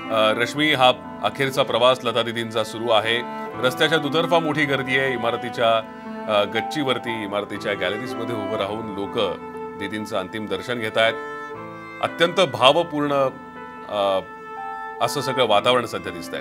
रश्मी, हा अखेरचा प्रवास लता दीदींचा सुरू आहे। रस्त्याच्या दुतर्फा मोठी गर्दी आहे। इमारतीच्या गच्चीवरती, इमारतीच्या गॅलरीजमध्ये उभं राहून लोक दीदींचं अंतिम दर्शन घेत आहेत। अत्यंत भावपूर्ण असं सगळं वातावरण सध्या दिसतंय।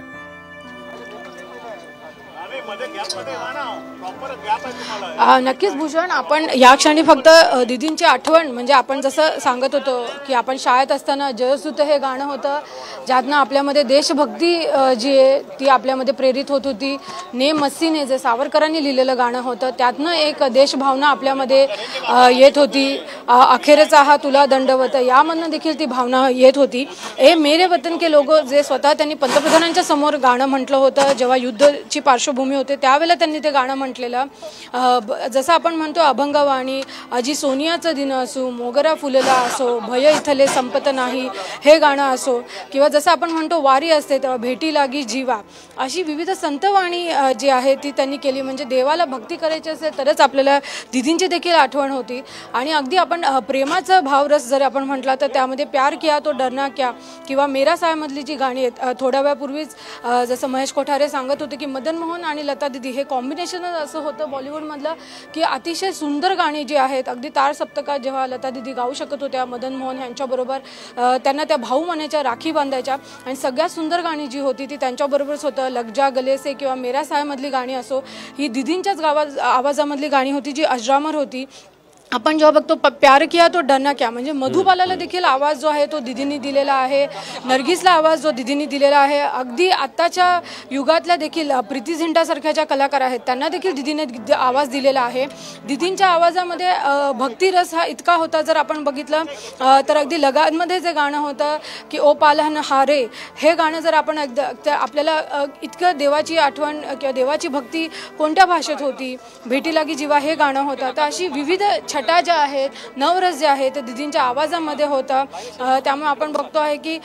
नक्कीच भूषण, आपण या क्षणी फक्त दीदींची आठवण म्हणजे आपण जसं सांगत होतो की आपण शाळेत असताना जयसूत हे गाणं होतं ज्यातनं आपल्यामध्ये देशभक्ती जी आहे ती आपल्यामध्ये प्रेरित होत होती। ने मस्सीने जे सावरकरांनी लिहिलेलं गाणं होतं त्यातनं एक देशभावना आपल्यामध्ये येत होती। अखेरचा हा तुला दंडवत यामधनं देखील ती भावना येत होती। ए मेरे वतन के लोगो जे स्वतः त्यांनी पंतप्रधानांच्या समोर गाणं म्हटलं होतं जेव्हा युद्धाची पार्श्वभूमी होते त्यावेळेला त्यांनी ते गाणं म्हटलेलं। जसं आपण म्हणतो अभंगवाणी अजी सोनियाचं दिन असो, मोगरा फुलला असो, भय इथले संपत नाही हे गाणं असो, किंवा जसं आपण म्हणतो वारी असते तेव्हा भेटी लागी जीवा, अशी विविध संतवाणी जी आहे ती त्यांनी केली। म्हणजे देवाला भक्ती करायची असेल तरच आपल्याला दीदींची देखील आठवण होती। आणि अगदी आपण प्रेमाचा भावरस जर आपण म्हटला तर त्यामध्ये प्यार किया तो डरना क्या किंवा मेरा सायमधली जी गाणी आहेत, थोड्या वेळापूर्वीच जसं महेश कोठारे सांगत होते की मदन मोहन आणि लता दीदी हे कॉम्बिनेशनच असं होतं बॉलिवूडमधलं की अतिशय सुंदर गाणी जी आहेत, अगदी तार सप्तकात जेव्हा लता दीदी गाऊ शकत होत्या मदन मोहन यांच्याबरोबर, त्यांना त्या भाऊ म्हणायच्या, राखी बांधायच्या, आणि सगळ्यात सुंदर गाणी जी होती ती त्यांच्याबरोबरच होतं। लग जा गले से किंवा मेरा सायमधली गाणी असो, ही दीदींच्याच आवाजामधली गाणी होती जी अजरामर होती। आपण जेव्हा बघतो प्यार किया तो डरना क्या, म्हणजे मधुबालाला देखील आवाज जो आहे तो दीदींनी दिलेला आहे, नर्गिसला आवाज जो दीदींनी दिलेला आहे, अगदी आत्ताच्या युगातल्या देखील प्रीती झिंटासारख्या ज्या कलाकार आहेत त्यांना देखील दीदीने आवाज दिलेला आहे। दीदींच्या आवाजामध्ये भक्तिरस हा इतका होता, जर आपण बघितलं तर अगदी लगानमध्ये जे गाणं होतं की ओ पालहन हारे, हे गाणं जर आपण आपल्याला इतकं देवाची आठवण किंवा देवाची भक्ती कोणत्या भाषेत होती, भेटी लागी जीवा हे गाणं होतं। तर अशी विविध छटा ज्या आहेत, नवरस जे आहेत ते दीदींच्या आवाजामध्ये होतं। त्यामुळे आपण बघतो आहे की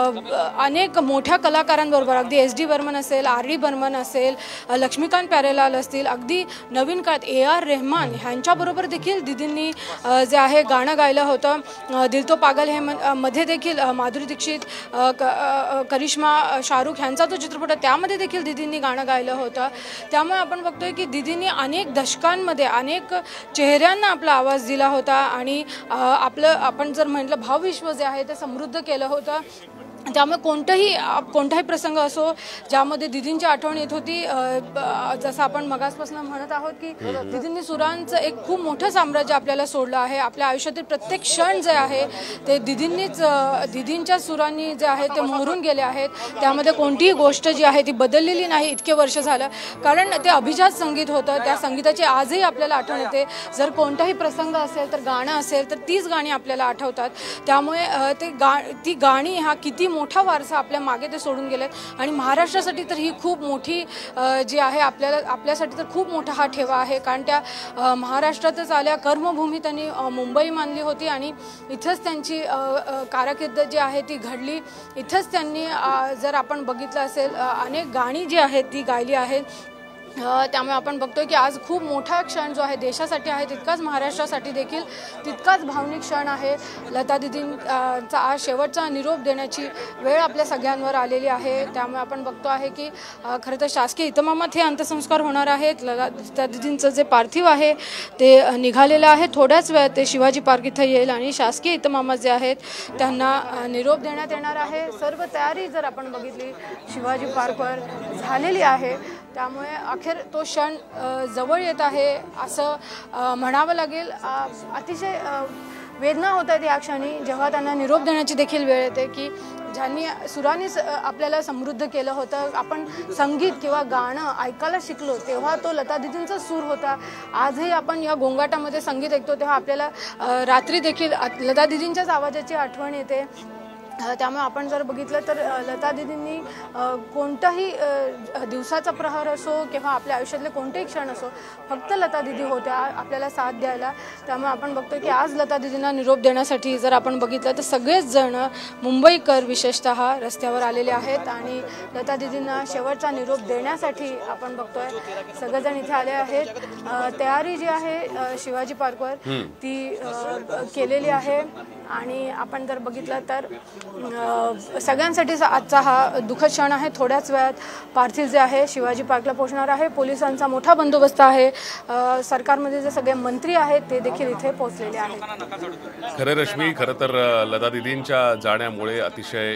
अनेक मोठ्या कलाकारांबरोबर, अगदी SD बर्मन असेल, RD बर्मन असेल, लक्ष्मीकांत प्यारेलाल असतील, अगदी नवीन काळात AR रहमान ह्यांच्याबरोबर देखील दीदींनी जे आहे गाणं गायलं होतं। दिल तो पागल हे मध्ये देखील माधुरी दीक्षित, करिश्मा, शाहरुख ह्यांचा जो चित्रपट आहे त्यामध्ये देखील दीदींनी गाणं गायलं होतं। त्यामुळे आपण बघतोय की दीदींनी अनेक दशकांमध्ये अनेक चेहऱ्यांना आपला आवाज दिला होता आणि आपलं आपण जर म्हटलं भावविश्व जे आहे ते समृद्ध केलं होतं। त्यामुळे कोणताही प्रसंग असो ज्यामध्ये दीदींची आठवण येत होती, जसं आपण मगासपासून म्हणत आहोत की दीदींनी सुरांचं एक खूप मोठं साम्राज्य आपल्याला सोडलं आहे। आपल्या आयुष्यातील प्रत्येक क्षण जे आहे ते दीदींच्या सुरांनी जे आहे ते मोहरून गेले आहेत। त्यामध्ये कोणतीही गोष्ट जी आहे ती बदललेली नाही इतके वर्ष झालं, कारण ते अभिजात संगीत होतं। त्या संगीताची आजही आपल्याला आठवण येते। जर कोणताही प्रसंग असेल तर गाणं असेल तर तीच गाणी आपल्याला आठवतात। त्यामुळे ती गाणी हा किती मोठा वारसा आपल्या मागे ते सोडून गेलेत आणि महाराष्ट्रासाठी तर ही खूप मोठी जी आहे आपल्यासाठी तर खूप मोठा हा ठेवा आहे, कारण त्या महाराष्ट्रातच आल्या, कर्मभूमी त्यांनी मुंबई मानली होती आणि इथंच त्यांची कारकीर्द जी आहे ती घडली। इथंच त्यांनी जर आपण बघितलं असेल अनेक गाणी जी आहेत ती गायली आहेत। त्यामुळे आपण बघतोय की आज खूप मोठा क्षण जो आहे देशासाठी आहे तितकाच महाराष्ट्रासाठी देखील तितकाच भावनिक क्षण आहे। लता दीदींचा आज शेवटचा निरोप देण्याची वेळ आपल्या सगळ्यांवर आलेली आहे। त्यामुळे आपण बघतो आहे की खरं तर शासकीय इतमामात हे अंत्यसंस्कार होणार आहेत। लता दीदींचं जे पार्थिव आहे ते निघालेलं आहे, थोड्याच वेळात ते शिवाजी पार्क इथं येईल आणि शासकीय इतमामात जे आहेत त्यांना निरोप देण्यात येणार आहे। सर्व तयारी जर आपण बघितली शिवाजी पार्कवर झालेली आहे, त्यामुळे अखेर तो क्षण जवळ येत आहे असं म्हणावं लागेल। अतिशय वेदना होत आहेत या क्षणी जेव्हा त्यांना निरोप देण्याची देखील वेळ येते की ज्यांनी सुरांनी आपल्याला समृद्ध केलं होतं। आपण संगीत किंवा गाणं ऐकायला शिकलो तेव्हा तो लता दीदींचा सूर होता। आजही आपण या गोंगाटामध्ये संगीत ऐकतो तेव्हा आपल्याला रात्री देखील लता दीदींच्याच आवाजाची आठवण येते। त्यामुळे आपण जर बघितलं तर लता दीदींनी कोणताही दिवसाचा प्रहर असो किंवा आपल्या आयुष्यातले कोणतेही क्षण असो फक्त लता दीदी होत्या आपल्याला साथ द्यायला। त्यामुळे आपण बघतो की आज लता दीदींना निरोप देण्यासाठी जर आपण बघितलं तर सगळेच जण मुंबईकर विशेषतः रस्त्यावर आलेले आहेत आणि लता दीदींना शेवटचा निरोप देण्यासाठी आपण बघतोय सगळेजण इथे आले आहेत। तयारी जी आहे शिवाजी पार्कवर ती केलेली आहे आणि आपण जर बघितलं तर सगळ्यांसाठी आजचा हा दुःखद क्षण आहे. थोड्याच वेळात पार्थिव जे आहे शिवाजी पार्कला पोहोचणार आहे. पोलिसांचा मोठा बंदोबस्त आहे. सरकारमध्ये जे सगळे मंत्री आहेत ते देखील इथे पोहोचलेले आहेत. खरं रश्मी, खरं तर लता दीदींच्या जाण्यामुळे अतिशय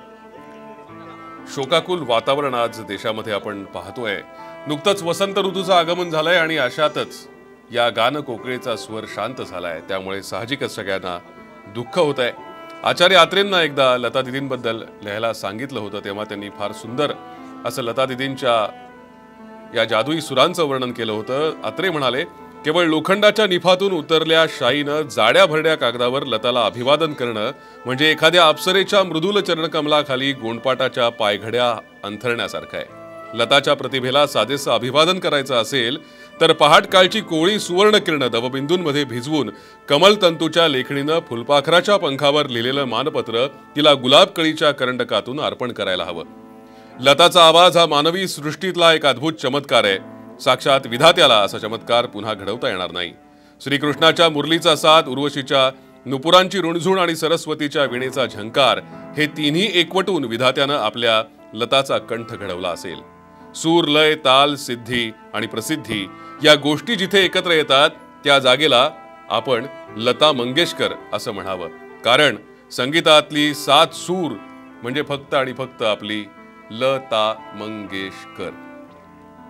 शोकाकुल वातावरण आज देशामध्ये आपण पाहतोय. नुकतंच वसंत ऋतूचं आगमन झालंय आणि अशातच या गान कोकिळेचा स्वर शांत झालाय. त्यामुळे साहजिकच सगळ्यांना दुःख होत आहे. आचार्य आत्रेंना एकदा लता दीदींबद्दल लिहायला सांगितलं होतं, तेव्हा त्यांनी फार सुंदर असं लता दीदींच्या या जादुई सुरांचं वर्णन केलं होतं. आत्रे म्हणाले, केवळ लोखंडाच्या निफातून उतरल्या शाईनं जाड्या भरड्या कागदावर लताला अभिवादन करणं म्हणजे एखाद्या अप्सरेच्या मृदुल चरणकमलाखाली गोंडपाटाच्या पायघड्या अंथरण्यासारखं आहे. लताच्या प्रतिभेला साधेसं अभिवादन करायचं असेल तर पहाटकाळची कोळी सुवर्ण किरण दवबिंदूंमध्ये भिजवून कमलतंतूच्या लेखणीनं फुलपाखराच्या पंखावर लिहिलेलं मानपत्र तिला गुलाबकळीच्या करंडकातून अर्पण करायला हवं. लताचा आवाज हा मानवी सृष्टीतला एक अद्भुत चमत्कार आहे. साक्षात विधात्याला असा चमत्कार पुन्हा घडवता येणार नाही. श्रीकृष्णाच्या मुरलीचा साथ, उर्वशीच्या नुपुरांची रुणझुण आणि सरस्वतीच्या वीणेचा झंकार हे तिन्ही एकवटून विधात्यानं आपल्या लताचा कंठ घडवला असेल. सूर, लय, ताल, सिद्धी आणि प्रसिद्धी या गोष्टी जिथे एकत्र येतात त्या जागेला आपण लता मंगेशकर असं म्हणावं. कारण संगीतातली 7 सूर म्हणजे फक्त आणि फक्त आपली लता मंगेशकर.